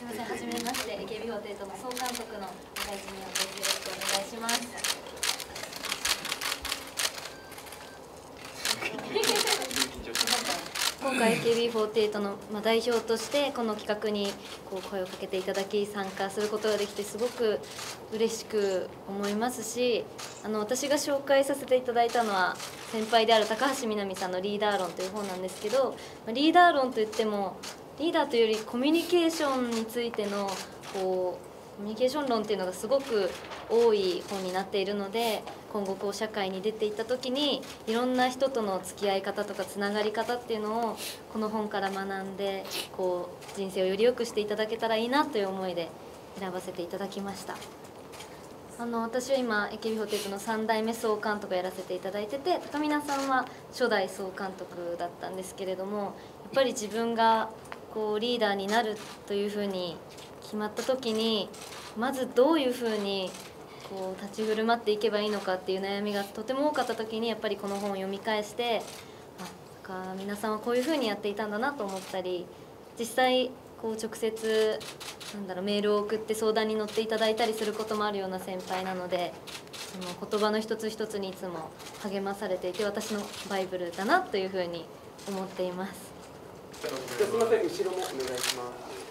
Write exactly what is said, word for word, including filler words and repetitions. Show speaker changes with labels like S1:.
S1: すみません、はじめまして、エーケービーフォーティーエイトの総監督の中井純也です。よろしくお願いします。今回 エーケービーフォーティーエイトの代表としてこの企画にこう声をかけていただき参加することができてすごく嬉しく思いますし、あの私が紹介させていただいたのは先輩である高橋みなみさんの「リーダー論」という本なんですけど、リーダー論といってもリーダーというよりコミュニケーションについてのこうコミュニケーション論っていうのがすごく多い本になっているので、今後こう社会に出ていった時にいろんな人との付き合い方とかつながり方っていうのをこの本から学んでこう人生をより良くしていただけたらいいなという思いで選ばせていただきました。あの私は今 エーケービーフォーティーエイトのさん代目総監督をやらせていただいてて、高見さんは初代総監督だったんですけれども、やっぱり自分がこうリーダーになるというふうに決まった時にまずどういうふうにこう立ち振る舞っていけばいいのかっていう悩みがとても多かった時に、やっぱりこの本を読み返して、あなんか皆さんはこういうふうにやっていたんだなと思ったり、実際こう直接なんだろうメールを送って相談に乗っていただいたりすることもあるような先輩なので、その言葉の一つ一つにいつも励まされていて、私のバイブルだなというふうに思っています。
S2: すみません、後ろもお願いします。